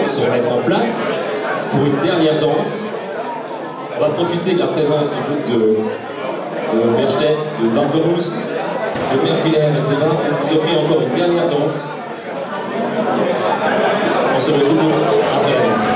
se remettre en place pour une dernière danse. On va profiter de la présence du groupe de Berchtet, de Barberousse, de Merculaire, etc. pour vous offrir encore une dernière danse. On se retrouve après la danse.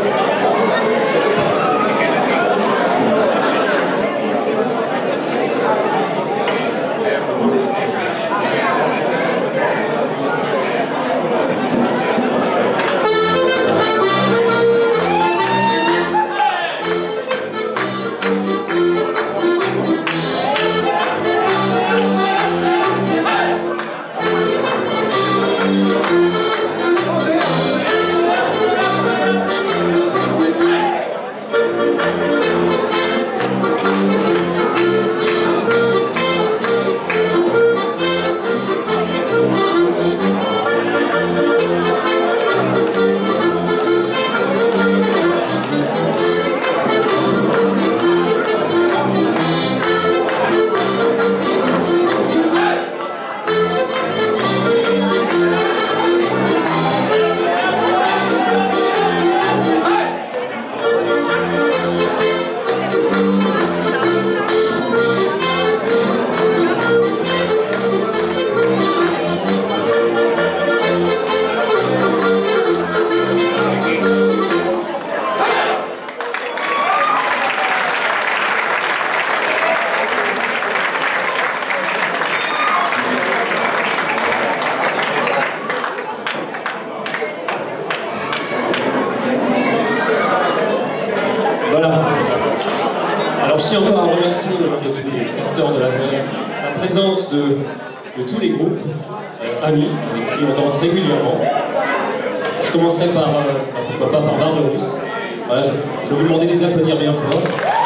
Alors je tiens encore à remercier au nom de tous les casteurs de la soirée la présence de tous les groupes amis avec qui on danse régulièrement. Je commencerai par, pourquoi pas, par Barberousse. Voilà, je vais vous demander de les applaudir bien fort.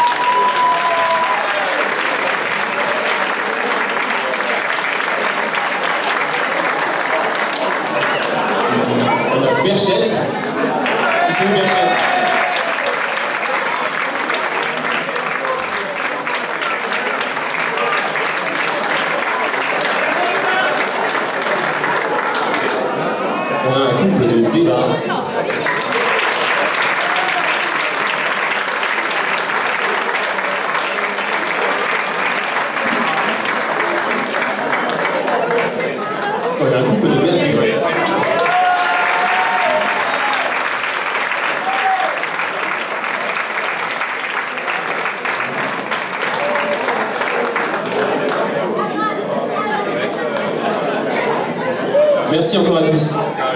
On a Berchtet. Ils sont où Berchtet? On a un couple de Zéba. On a un couple de Mercure. Merci encore à tous.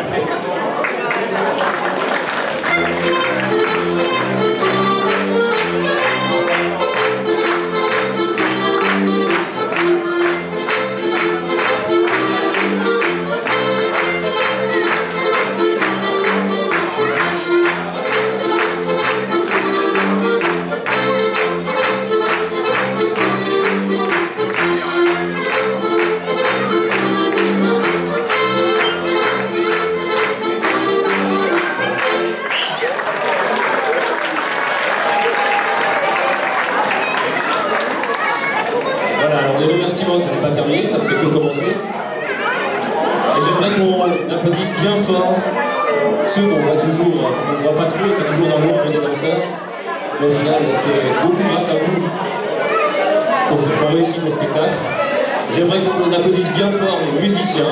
Les remerciements, ça n'est pas terminé, ça ne fait que commencer. Et j'aimerais qu'on applaudisse bien fort ceux qu'on voit toujours, on ne voit pas trop, c'est toujours dans l'ombre des danseurs. Mais au final, c'est beaucoup grâce à vous qu'on réussit nos spectacles. J'aimerais qu'on applaudisse bien fort les musiciens.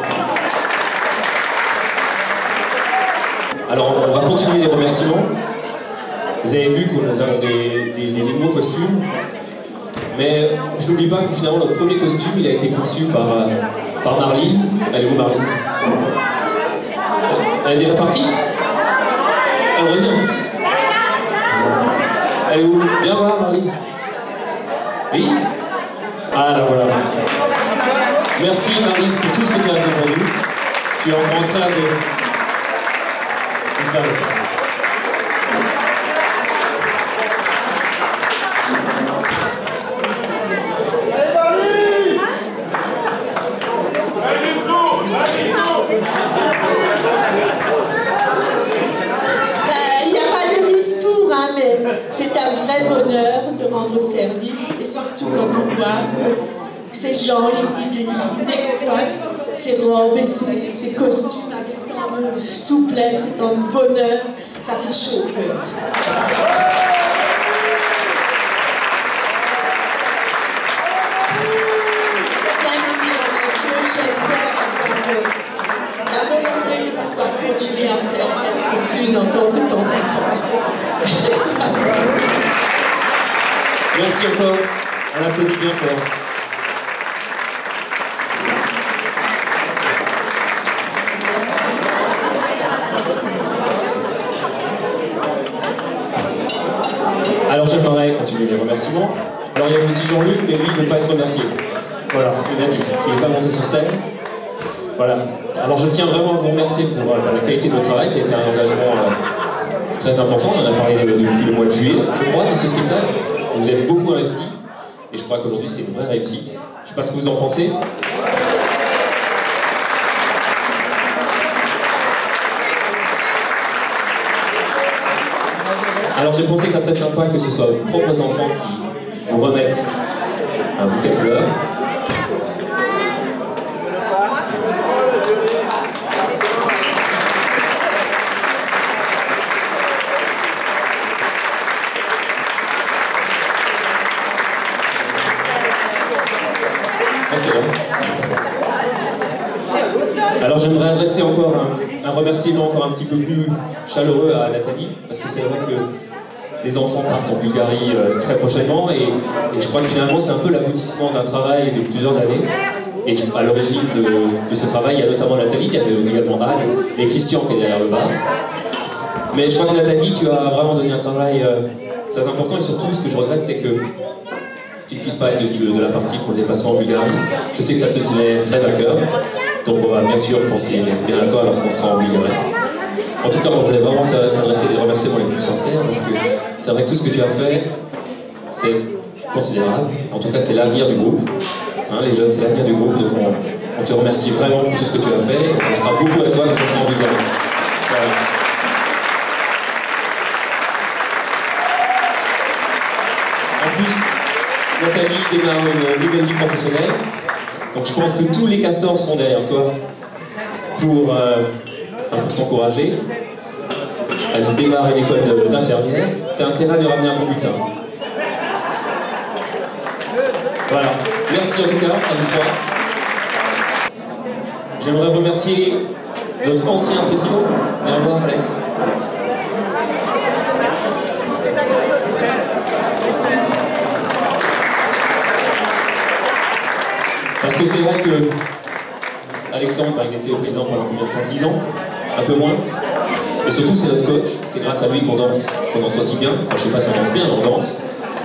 Alors, on va continuer les remerciements. Vous avez vu qu'on a des nouveaux costumes. Mais je n'oublie pas que finalement notre premier costume il a été conçu par Marlise. Elle est où Marlise? Elle est déjà partie? Elle revient. Elle est où? Viens voir Marlise. Oui? Ah là voilà. Merci Marlise pour tout ce que tu as fait pour nous. Tu es en train de faire le... C'est un vrai bonheur de rendre service et surtout quand on voit que ces gens, ils exploitent ces robes et ces costumes avec tant de souplesse et tant de bonheur, ça fait chaud au cœur. J'espère avoir la volonté de pouvoir continuer à faire quelques-unes encore de temps en temps. Merci encore. On applaudit bien fort. Alors j'aimerais continuer les remerciements. Alors il y a aussi Jean-Luc, mais lui il ne veut pas être remercié. Voilà, il l'a dit, il n'est pas monté sur scène. Voilà. Alors je tiens vraiment à vous remercier pour la qualité de votre travail. Ça a été un engagement très important. On en a parlé depuis le mois de juillet, je crois, de ce spectacle. Vous êtes beaucoup investis. Et je crois qu'aujourd'hui c'est une vraie réussite. Je ne sais pas ce que vous en pensez. Alors j'ai pensé que ça serait sympa que ce soit vos propres enfants qui vous remettent un bouquet de fleurs. Alors j'aimerais adresser encore un remerciement encore un petit peu plus chaleureux à Nathalie, parce que c'est vrai que les enfants partent en Bulgarie très prochainement et je crois que finalement c'est un peu l'aboutissement d'un travail de plusieurs années. Et à l'origine de ce travail, il y a notamment Nathalie, il y a également Anne et Christian qui est derrière le bar. Mais je crois que Nathalie, tu as vraiment donné un travail très important et surtout ce que je regrette c'est que tu ne puisses pas être de la partie pour le déplacement en Bulgarie. Je sais que ça te tenait très à cœur, donc on va bien sûr penser bien à toi lorsqu'on sera en Bulgarie. En tout cas, on voulait vraiment t'adresser des remerciements les plus sincères parce que c'est vrai que tout ce que tu as fait, c'est considérable. En tout cas, c'est l'avenir du groupe. Hein, les jeunes, c'est l'avenir du groupe, donc on te remercie vraiment pour tout ce que tu as fait. On sera beaucoup à toi quand on sera en Bulgarie. Voilà. En plus, Nathalie démarre une nouvelle vie professionnelle. Donc je pense que tous les castors sont derrière toi pour t'encourager. Elle démarre une école d'infirmière. Tu as intérêt à lui ramener un bon bulletin. Voilà. Merci en tout cas à vous trois. J'aimerais remercier notre ancien président. Viens voir, Alex. Parce que c'est vrai que Alexandre, il était président pendant combien de temps? 10 ans? Un peu moins. Et surtout, c'est notre coach. C'est grâce à lui qu'on danse aussi bien. Enfin, je sais pas si on danse bien, mais on danse.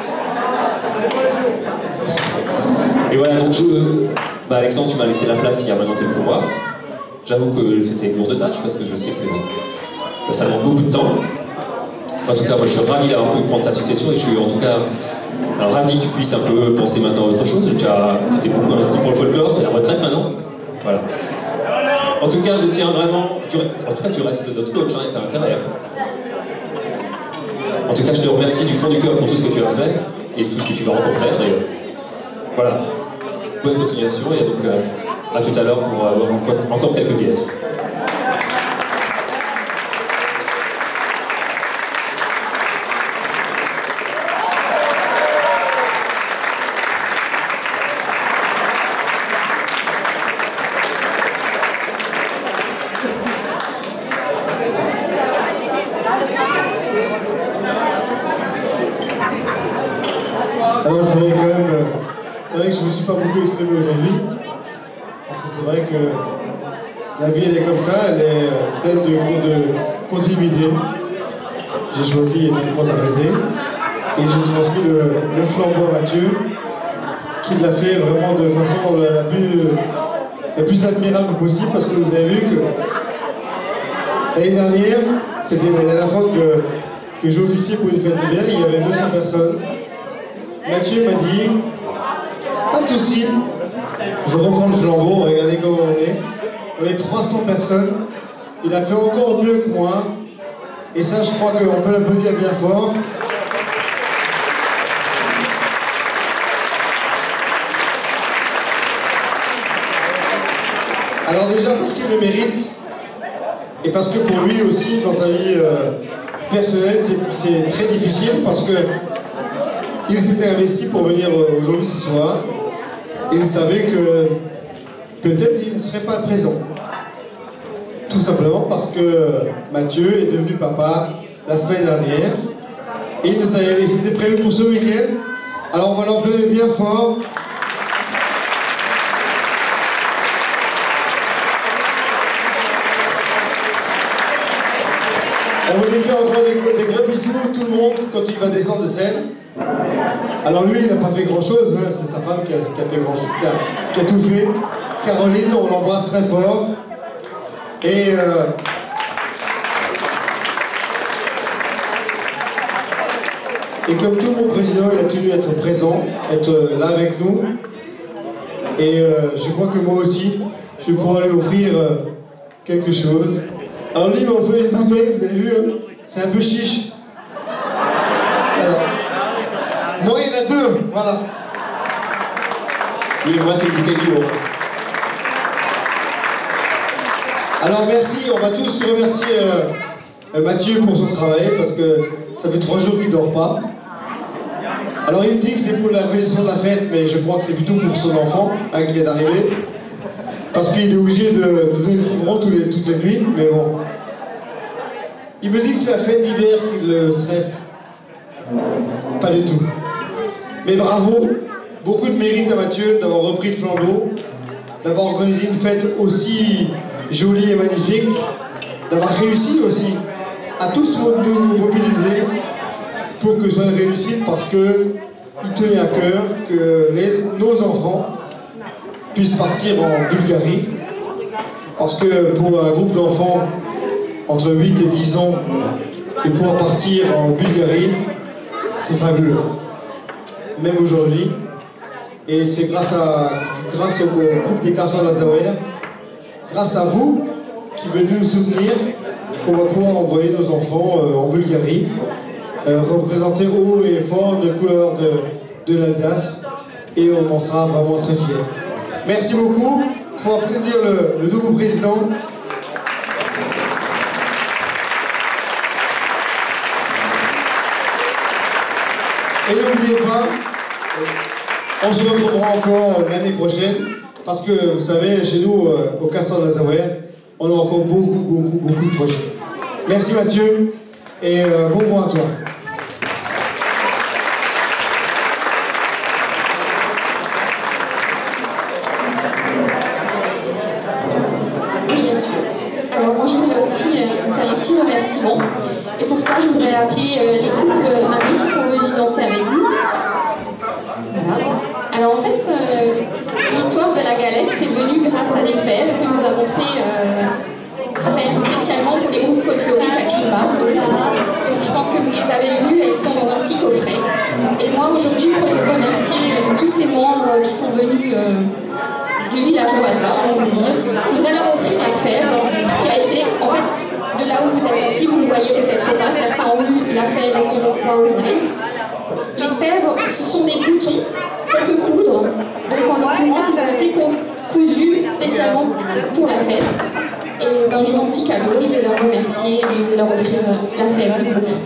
Et voilà, donc Alexandre, tu m'as laissé la place il y a maintenant quelques mois. J'avoue que c'était une lourde tâche parce que je sais que ça demande beaucoup de temps. En tout cas, moi je suis ravi d'avoir pu prendre ta succession et je suis en tout cas ravi que tu puisses un peu penser maintenant à autre chose. Tu t'es beaucoup investi pour le folklore, c'est la retraite maintenant. Voilà. En tout cas, je tiens vraiment. En tout cas, tu restes notre coach, hein, et t'as intérêt. En tout cas, je te remercie du fond du cœur pour tout ce que tu as fait et tout ce que tu vas encore faire d'ailleurs. Voilà. Bonne continuation et donc à tout à l'heure pour avoir encore quelques bières. Alors je voudrais quand même... c'est vrai que je ne me suis pas beaucoup exprimé aujourd'hui, parce que c'est vrai que la vie elle est comme ça, elle est pleine de continuité. J'ai choisi effectivement d'arrêter et j'ai transmis le flambeau à Mathieu, qui l'a fait vraiment de façon la plus admirable possible, parce que vous avez vu que l'année dernière, c'était la dernière fois que j'ai officié pour une fête d'hiver, il y avait 200 personnes. Mathieu m'a dit, pas de soucis, je reprends le flambeau, regardez comment on est 300 personnes, il a fait encore mieux que moi, et ça je crois qu'on peut l'applaudir bien fort. Alors déjà parce qu'il le mérite, Et parce que pour lui aussi, dans sa vie personnelle, c'est très difficile parce que il s'était investi pour venir aujourd'hui ce soir. Il savait que peut-être il ne serait pas présent. Tout simplement parce que Mathieu est devenu papa la semaine dernière. Et c'était prévu pour ce week-end. Alors on va l'appeler bien fort. On va lui faire encore des gros bisous, tout le monde, quand il va descendre de scène. Alors lui, il n'a pas fait grand-chose, hein. C'est sa femme qui a tout fait. Caroline, on l'embrasse très fort. Et comme tout mon président, il a tenu à être présent, être là avec nous. Et je crois que moi aussi, je vais pouvoir lui offrir quelque chose. Alors lui, il m'a offert une bouteille, vous avez vu, hein, c'est un peu chiche. Alors, moi, il y en a deux, voilà. Oui, moi, c'est une bouteille d'eau. Alors merci, on va tous remercier Mathieu pour son travail, parce que ça fait 3 jours qu'il ne dort pas. Alors il me dit que c'est pour l'organisation de la fête, mais je crois que c'est plutôt pour son enfant, hein, qui vient d'arriver. Parce qu'il est obligé de donner le biberon toutes les nuits, mais bon. Il me dit que c'est la fête d'hiver qui le stresse. Pas du tout. Mais bravo, beaucoup de mérite à Mathieu d'avoir repris le flambeau, d'avoir organisé une fête aussi jolie et magnifique, d'avoir réussi aussi à tous nous mobiliser pour que ce soit une réussite, parce qu'il tenait à cœur que nos enfants puissent partir en Bulgarie, parce que pour un groupe d'enfants entre 8 et 10 ans, de pouvoir partir en Bulgarie, c'est fabuleux, même aujourd'hui. Et c'est grâce au groupe des Carrefour Lazaouer, grâce à vous qui venez nous soutenir, qu'on va pouvoir envoyer nos enfants en Bulgarie, représenter haut et fort les couleurs de l'Alsace, et on en sera vraiment très fiers. Merci beaucoup. Il faut applaudir le nouveau président. Et n'oubliez pas, on se retrouvera encore l'année prochaine, parce que vous savez, chez nous, au Castor de Lazaouer, on a encore beaucoup de projets. Merci Mathieu, et bon vent à toi. Petit remerciement. Et pour ça, je voudrais appeler les couples amis qui sont venus danser avec nous. Voilà. Alors en fait, l'histoire de la galette, c'est venu grâce à des fèves que nous avons fait faire spécialement pour les groupes folkloriques à Climar. Donc je pense que vous les avez vus, elles sont dans un petit coffret. Et moi aujourd'hui, pour les remercier tous ces membres qui sont venus du village au hasard, on peut dire, je voudrais leur offrir la fève qui a été, en fait, de là où vous êtes assis, vous ne le voyez peut-être pas, certains ont eu la fève et son endroit ouvert. Les fèves, ce sont des boutons qu'on peut coudre. Donc en l'occurrence, ils ont été cousus spécialement pour la fête. Et un gentil cadeau, je vais leur remercier et je vais leur offrir la fève du groupe.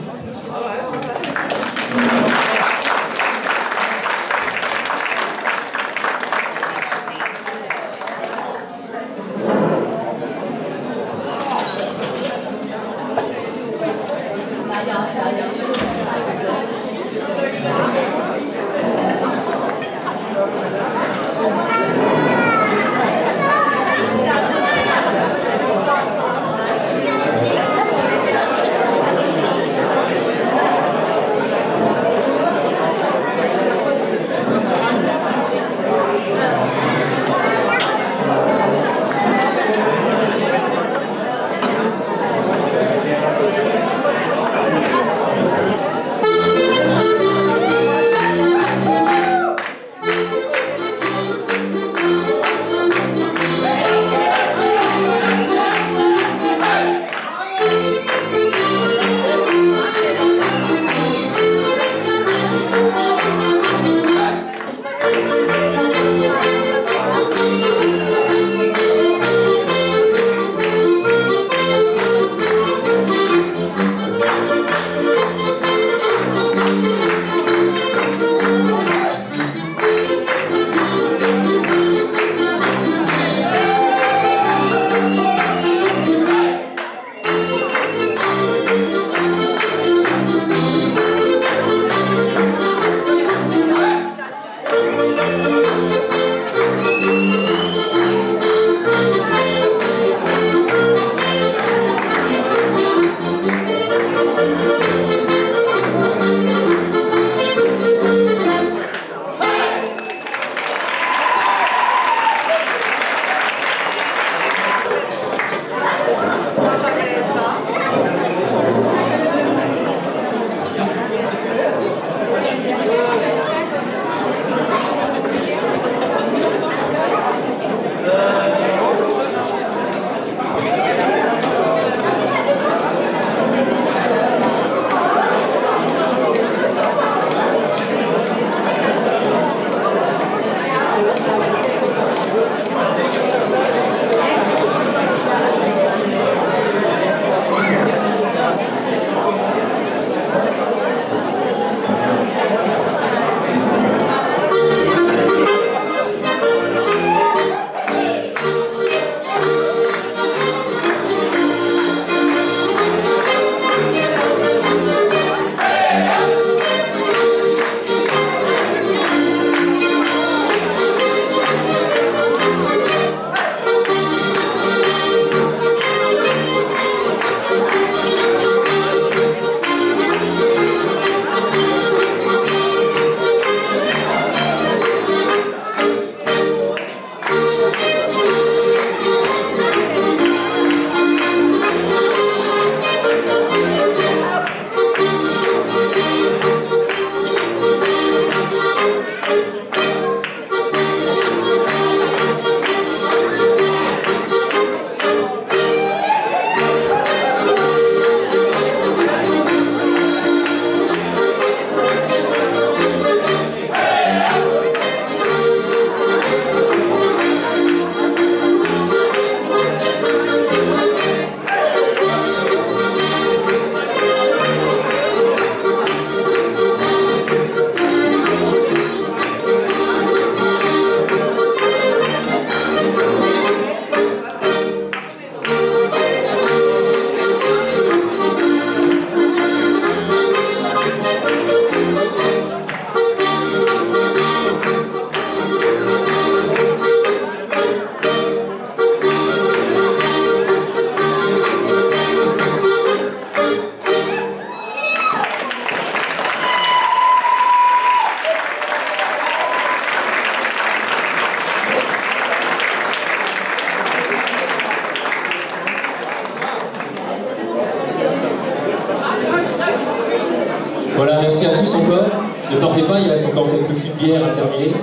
Merci à tous encore. Ne partez pas, il reste encore quelques fûts de bière à terminer.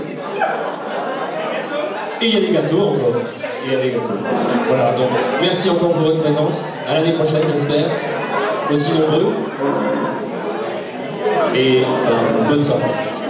Et il y a des gâteaux encore. Il y a des gâteaux. Voilà, donc merci encore pour votre présence. À l'année prochaine, j'espère. Aussi nombreux. Et bonne soirée.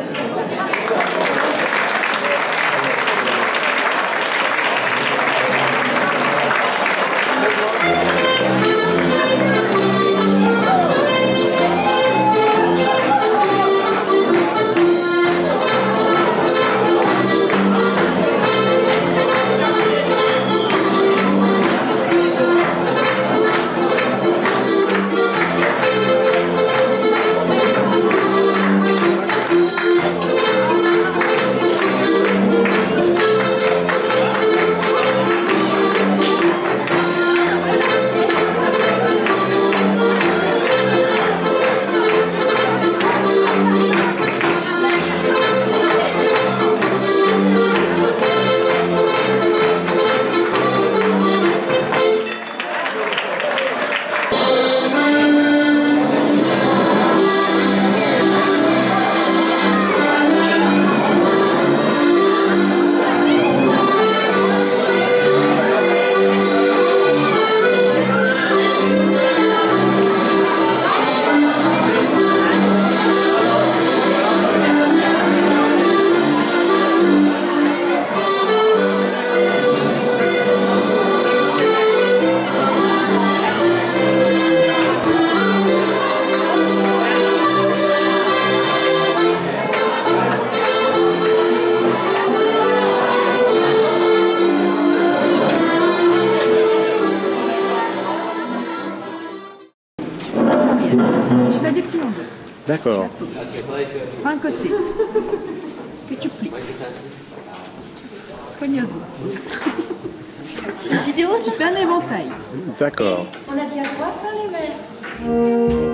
Tu la déplies en deux. D'accord. Un côté. Que tu plies. Soigneusement. Une vidéo, ça? Tu fais un éventail. D'accord. On a dit à droite, hein, les mains.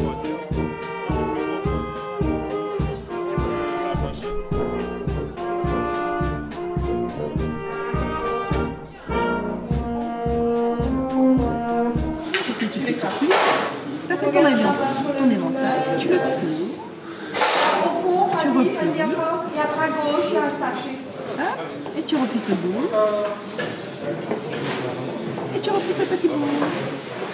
Tu as fait ton éventail, tu le plies, tu replies, Et après à gauche, il y a un sachet. hein, et tu replies ce bout, et tu replies ce petit bout.